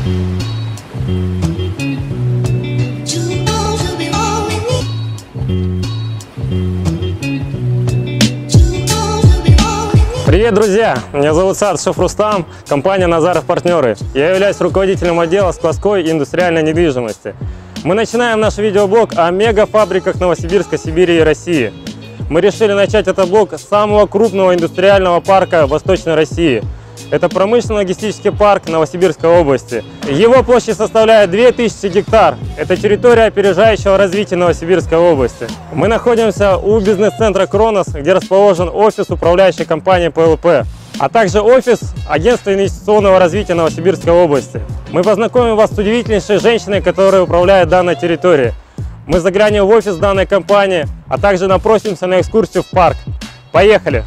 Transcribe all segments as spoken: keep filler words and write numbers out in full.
Привет, друзья! Меня зовут Садышев Рустам, компания Назаров Партнеры. Я являюсь руководителем отдела складской и индустриальной недвижимости. Мы начинаем наш видеоблог о мегафабриках Новосибирска, Сибири и России. Мы решили начать этот блог с самого крупного индустриального парка Восточной России. Это промышленно-логистический парк Новосибирской области. Его площадь составляет две тысячи гектар. Это территория опережающего развития Новосибирской области. Мы находимся у бизнес-центра «Кронос», где расположен офис управляющей компании пэ эл пэ, а также офис агентства инвестиционного развития Новосибирской области. Мы познакомим вас с удивительнейшей женщиной, которая управляет данной территорией. Мы заглянем в офис данной компании, а также напросимся на экскурсию в парк. Поехали!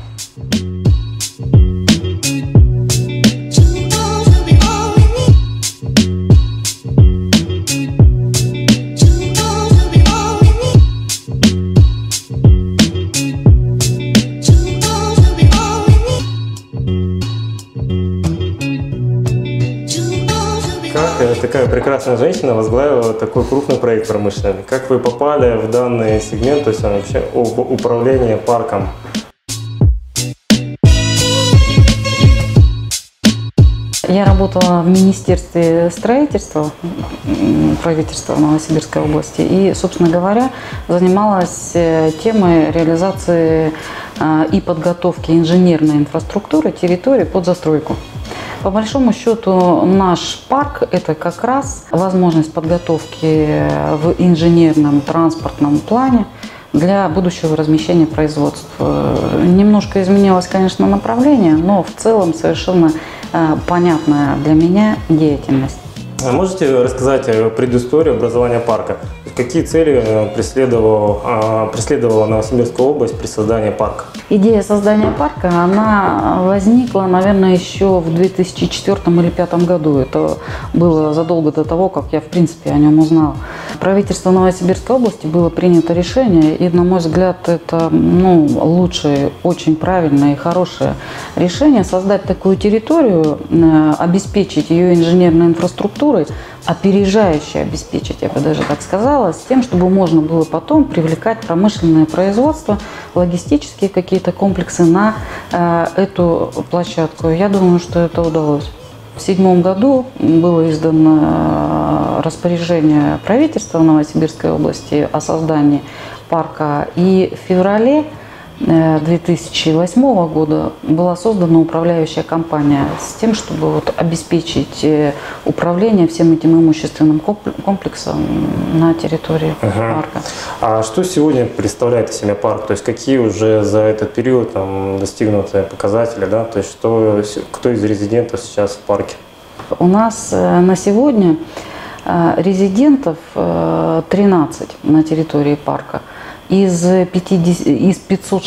Как такая прекрасная женщина возглавила такой крупный проект промышленный? Как вы попали в данный сегмент, то есть вообще управление парком? Я работала в Министерстве строительства правительства Новосибирской области и, собственно говоря, занималась темой реализации и подготовки инженерной инфраструктуры территории под застройку. По большому счету, наш парк – это как раз возможность подготовки в инженерном транспортном плане для будущего размещения производства. Немножко изменилось, конечно, направление, но в целом совершенно понятная для меня деятельность. Можете рассказать предысторию образования парка? Какие цели преследовала, преследовала Новосибирская область при создании парка? Идея создания парка, она возникла, наверное, еще в две тысячи четвёртом или две тысячи пятом году. Это было задолго до того, как я, в принципе, о нем узнала. Правительство Новосибирской области было принято решение, и, на мой взгляд, это ну, лучшее, очень правильное и хорошее решение создать такую территорию, обеспечить ее инженерной инфраструктурой, опережающе обеспечить, я бы даже так сказала, с тем, чтобы можно было потом привлекать промышленное производство, логистические какие-то комплексы на э, эту площадку. Я думаю, что это удалось. В седьмом году было издано распоряжение правительства Новосибирской области о создании парка, и в феврале две тысячи восьмого года была создана управляющая компания с тем, чтобы вот обеспечить управление всем этим имущественным комплексом на территории ага. парка. А что сегодня представляет из себя парк? То есть какие уже за этот период там, достигнуты показатели? Да? То есть что, кто из резидентов сейчас в парке? У нас на сегодня резидентов тринадцать на территории парка. Из, пятидесяти, из пятисот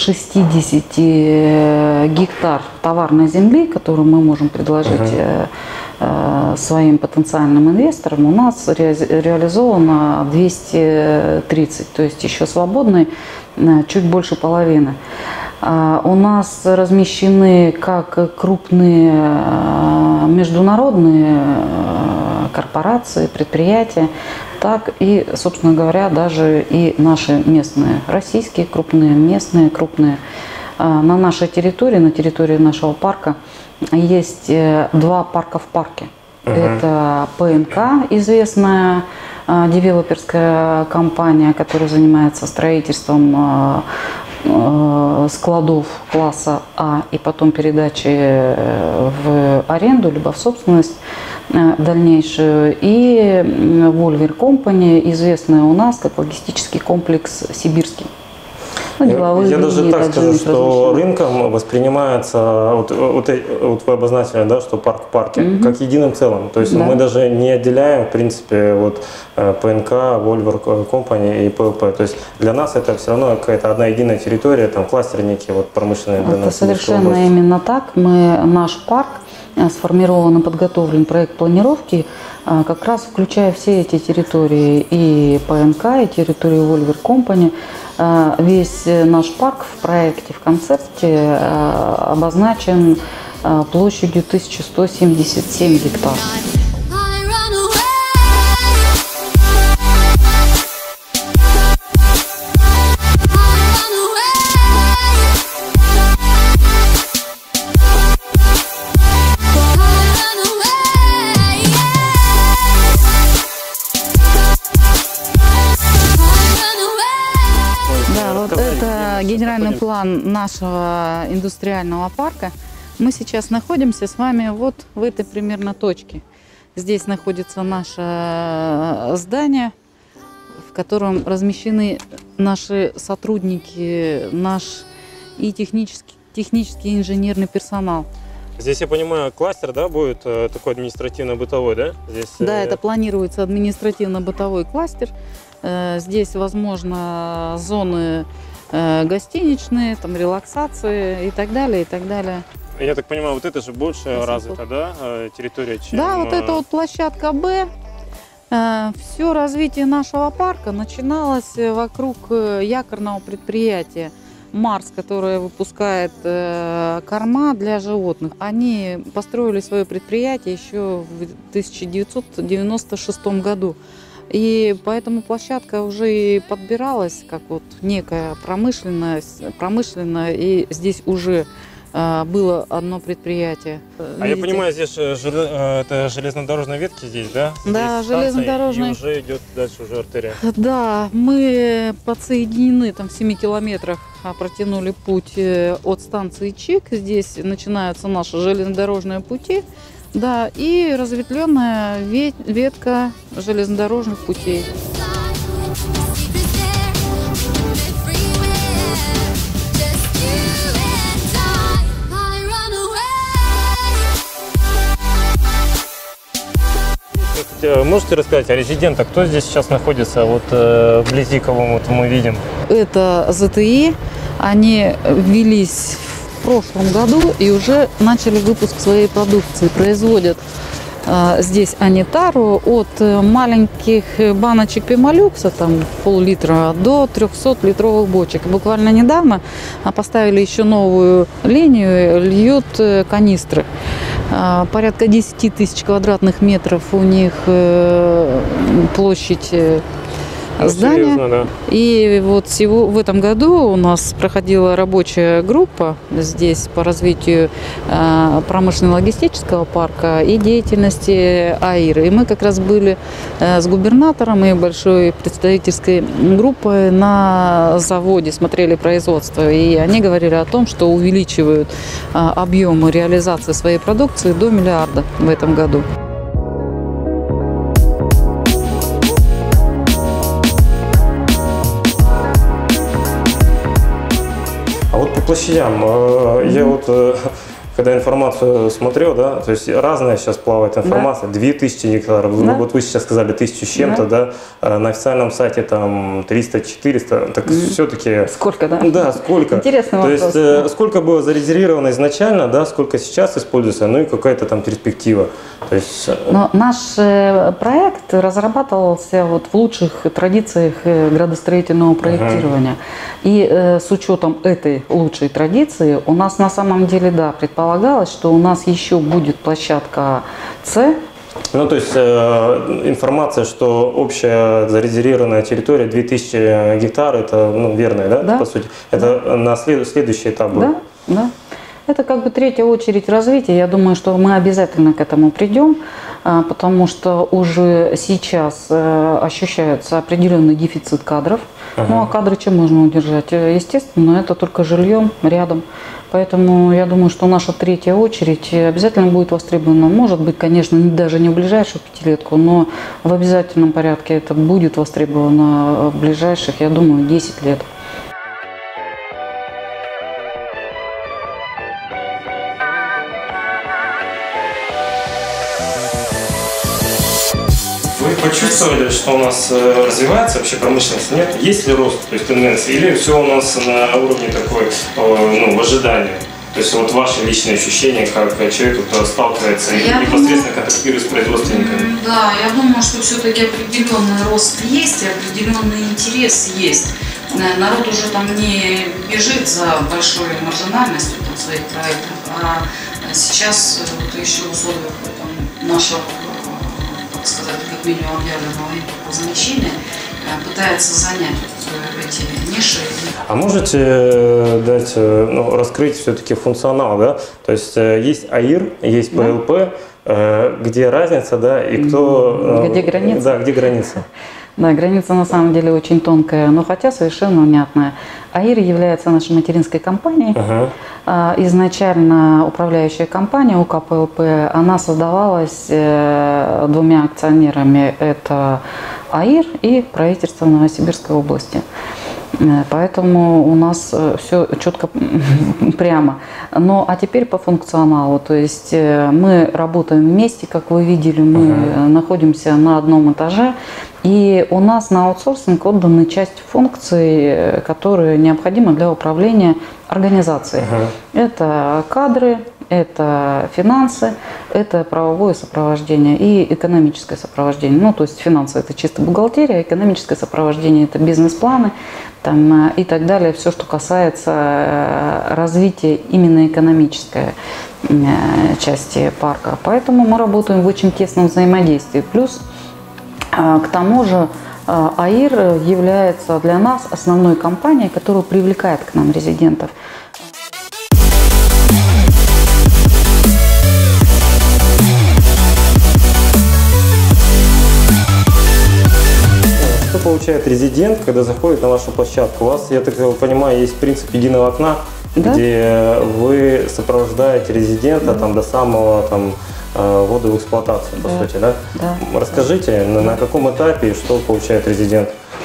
шестидесяти гектар товарной земли, которую мы можем предложить uh-huh. э, своим потенциальным инвесторам, у нас ре, реализовано двести тридцать, то есть еще свободной э, чуть больше половины. Э, у нас размещены как крупные э, международные э, корпорации, предприятия, так и, собственно говоря, даже и наши местные, российские крупные, местные крупные. На нашей территории, на территории нашего парка есть два парка в парке. Uh-huh. Это пэ эн ка, известная девелоперская компания, которая занимается строительством складов класса А и потом передачи в аренду, либо в собственность дальнейшую. И Volver Company, известная у нас как логистический комплекс сибирский. Ну, деловые Я даже так скажу, что рынком воспринимается, вот, вот, вот вы обозначили, да, что парк в парке, mm-hmm. как единым целым. То есть да. мы даже не отделяем, в принципе, вот, пэ эн ка, Volver Company и пэ эл пэ. То есть для нас это все равно какая-то одна единая территория, там кластерники вот, промышленные. Для это нас совершенно области. Именно так. Мы, наш парк сформирован и подготовлен проект планировки, как раз включая все эти территории, и пэ эн ка, и территорию Volver Company. Весь наш парк в проекте, в концепте обозначен площадью тысяча сто семьдесят семь гектар. Крупный план нашего индустриального парка. Мы сейчас находимся с вами вот в этой примерно точке. Здесь находится наше здание, в котором размещены наши сотрудники, наш и технический, технический и инженерный персонал. Здесь, я понимаю, кластер, да, будет э, такой административно-бытовой, да? Здесь, э... Да, это планируется административно-бытовой кластер. Э, здесь, возможно, зоны э, гостиничные, там, релаксации и так далее, и так далее. Я так понимаю, вот это же больше развита, да, территория, чем... Да, вот это вот площадка Б. Все развитие нашего парка начиналось вокруг якорного предприятия Марс, которое выпускает корма для животных. Они построили свое предприятие еще в тысяча девятьсот девяносто шестом году. И поэтому площадка уже и подбиралась как вот некая промышленность, промышленная, и здесь уже было одно предприятие. А Видите? Я понимаю, здесь жел... это железнодорожные ветки здесь, да? Да, железнодорожные. И уже идет дальше уже артерия. Да, мы подсоединены там в семи километрах, протянули путь от станции Чик. Здесь начинаются наши железнодорожные пути. Да, и разветвленная ветка железнодорожных путей. Можете рассказать о резидентах, кто здесь сейчас находится, вот э, вблизи, кого вот мы видим? Это ЗТИ, они ввелись в прошлом году и уже начали выпуск своей продукции, производят э, здесь они тару от маленьких баночек Пемолюкса, там пол-литра, до трехсотлитровых бочек. Буквально недавно поставили еще новую линию, льют канистры. Порядка десяти тысяч квадратных метров у них площадь здания. Серьезно, да. И вот всего в этом году у нас проходила рабочая группа здесь по развитию промышленно-логистического парка и деятельности АИР. И мы как раз были с губернатором и большой представительской группой на заводе, смотрели производство. И они говорили о том, что увеличивают объемы реализации своей продукции до миллиарда в этом году. По площадям, mm-hmm. я вот, когда информацию смотрел, да, то есть разная сейчас плавает информация, да. две тысячи гектаров, да. Вот вы сейчас сказали тысячу с чем-то, да. да, на официальном сайте там триста-четыреста, так mm-hmm. все-таки... Сколько, да? Да, сколько. Интересный то вопрос. есть, сколько было зарезервировано изначально, да, сколько сейчас используется, ну и какая-то там перспектива. То есть... Но наш проект разрабатывался вот в лучших традициях градостроительного проектирования. Uh-huh. И э, с учетом этой лучшей традиции у нас на самом деле, да, предполагалось, что у нас еще будет площадка С. Ну, то есть э, информация, что общая зарезервированная территория две тысячи гектар, это, ну, верная, да, да, по сути? Это да. на след, следующий этап был? Да, да. Это как бы третья очередь развития. Я думаю, что мы обязательно к этому придем, потому что уже сейчас ощущается определенный дефицит кадров. Ага. Ну а кадры чем можно удержать? Естественно, это только жильем рядом. Поэтому я думаю, что наша третья очередь обязательно будет востребована. Может быть, конечно, даже не в ближайшую пятилетку, но в обязательном порядке это будет востребовано в ближайших, я думаю, десять лет. Вы почувствовали, что у нас развивается вообще промышленность? Нет? Есть ли рост, то есть тенденции? Или все у нас на уровне такой, ну, в ожидании? То есть вот ваши личные ощущения, как человек, кто сталкивается и непосредственно контактирует с производственниками? Да, я думаю, что все-таки определенный рост есть, и определенный интерес есть. Народ уже там не бежит за большой маржинальностью там, своих проектов, а сейчас вот, еще в условиях там, нашего, так сказать, как минимум объявленного замещения пытается занять вот эти ниши. А можете дать, ну, раскрыть все-таки функционал, да? То есть есть АИР, есть ПЛП, да. Где разница, да, и кто... Где граница? Да, где граница? Да, граница на самом деле очень тонкая, но хотя совершенно внятная. АИР является нашей материнской компанией. Uh-huh. Изначально управляющая компания УКПЛП, она создавалась двумя акционерами. Это АИР и правительство Новосибирской области. Поэтому у нас все четко, прямо. Ну, а теперь по функционалу. То есть мы работаем вместе, как вы видели, мы uh-huh. находимся на одном этаже. И у нас на аутсорсинг отданы часть функций, которые необходимы для управления организацией. Uh-huh. Это кадры, это финансы, это правовое сопровождение и экономическое сопровождение. Ну, то есть финансы – это чисто бухгалтерия, экономическое сопровождение – это бизнес-планы там, и так далее. Все, что касается развития именно экономической части парка. Поэтому мы работаем в очень тесном взаимодействии. Плюс к тому же АИР является для нас основной компанией, которая привлекает к нам резидентов. Что получает резидент, когда заходит на вашу площадку? У вас, я так понимаю, есть принцип единого окна, да? Где вы сопровождаете резидента там, до самого там, ввода в эксплуатацию, по да. сути, да? Да. Расскажите, на, на каком этапе и что получает резидент?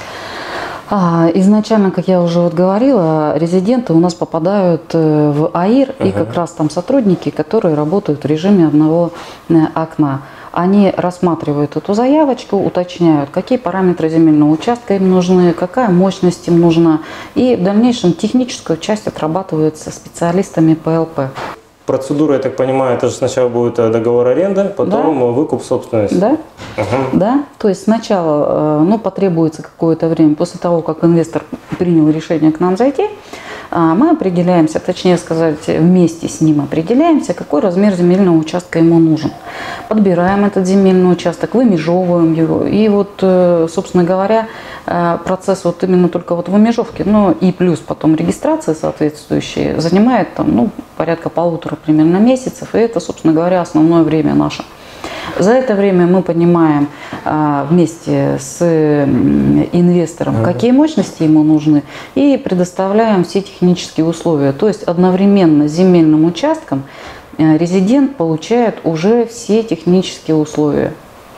А, изначально, как я уже вот говорила, резиденты у нас попадают в АИР, uh-huh. и как раз там сотрудники, которые работают в режиме одного окна. Они рассматривают эту заявочку, уточняют, какие параметры земельного участка им нужны, какая мощность им нужна. И в дальнейшем техническую часть отрабатывается специалистами ПЛП. Процедура, я так понимаю, это же сначала будет договор аренды, потом да. выкуп собственности. Да. Угу. Да. То есть сначала ну, потребуется какое-то время, после того, как инвестор принял решение к нам зайти, мы определяемся, точнее сказать, вместе с ним определяемся, какой размер земельного участка ему нужен. Подбираем этот земельный участок, вымежевываем его. И вот, собственно говоря, процесс вот именно только вот вымежевки, ну и плюс потом регистрация соответствующая, занимает там, ну, порядка полутора примерно месяцев. И это, собственно говоря, основное время наше. За это время мы понимаем а, вместе с инвестором, ага. какие мощности ему нужны, и предоставляем все технические условия. То есть одновременно с земельным участком а, резидент получает уже все технические условия.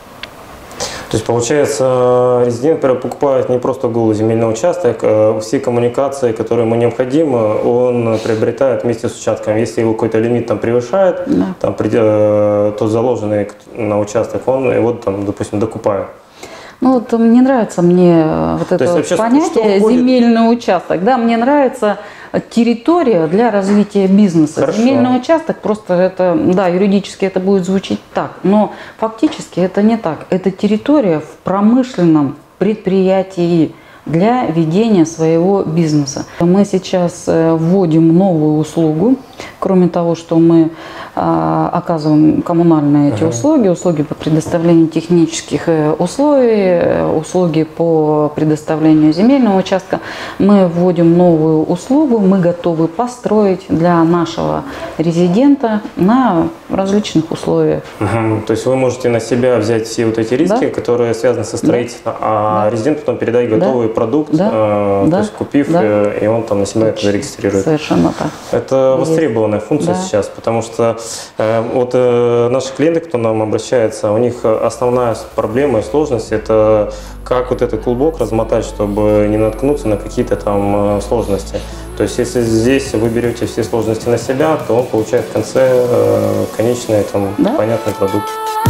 То есть, получается, резидент покупает не просто голый земельный участок, а все коммуникации, которые ему необходимы, он приобретает вместе с участком. Если его какой-то лимит там превышает, да. там, то заложенный на участок, он его, там, допустим, докупает. Ну вот мне нравится мне вот это вот понятие земельный участок. Да, мне нравится территория для развития бизнеса. Хорошо. Земельный участок просто это, да, юридически это будет звучать так, но фактически это не так. Это территория в промышленном предприятии для ведения своего бизнеса. Мы сейчас вводим новую услугу, кроме того, что мы а, оказываем коммунальные эти uh-huh. услуги, услуги по предоставлению технических условий, услуги по предоставлению земельного участка, мы вводим новую услугу, мы готовы построить для нашего резидента на различных условиях. Uh-huh. То есть вы можете на себя взять все вот эти риски, да? которые связаны со строительством, да. а да. резидент потом передает готовый да. продукт, да. Э, да. то есть купив, да. э, и он там на себя это зарегистрирует. Совершенно так. Это востребованная функция да. сейчас, потому что э, вот э, наши клиенты, кто нам обращается, у них основная проблема и сложность – это как вот этот клубок размотать, чтобы не наткнуться на какие-то там э, сложности. То есть если здесь вы берете все сложности на себя, то он получает в конце э, конечный там, да? понятный продукт.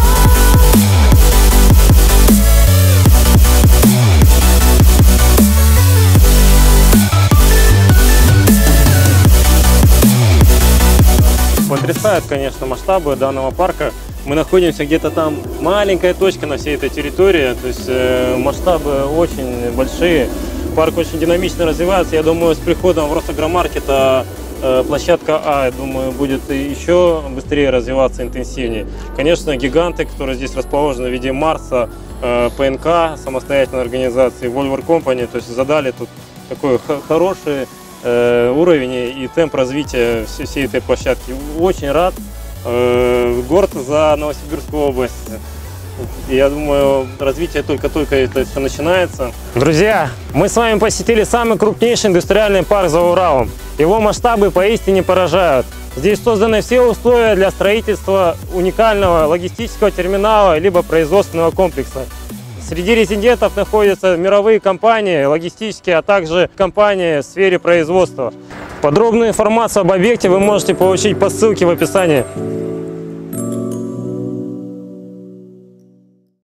Потрясают, конечно, масштабы данного парка. Мы находимся где-то там, маленькая точка на всей этой территории, то есть э, масштабы очень большие. Парк очень динамично развивается. Я думаю, с приходом в Росагромаркета э, площадка А, я думаю, будет еще быстрее развиваться, интенсивнее. Конечно, гиганты, которые здесь расположены в виде Марса, э, ПНК, самостоятельной организации, Volvo Company, то есть задали тут такой хороший уровень и темп развития всей, всей этой площадки. Очень рад. Горд за Новосибирскую область. И я думаю, развитие только-только это все начинается. Друзья, мы с вами посетили самый крупнейший индустриальный парк за Уралом. Его масштабы поистине поражают. Здесь созданы все условия для строительства уникального логистического терминала либо производственного комплекса. Среди резидентов находятся мировые компании, логистические, а также компании в сфере производства. Подробную информацию об объекте вы можете получить по ссылке в описании.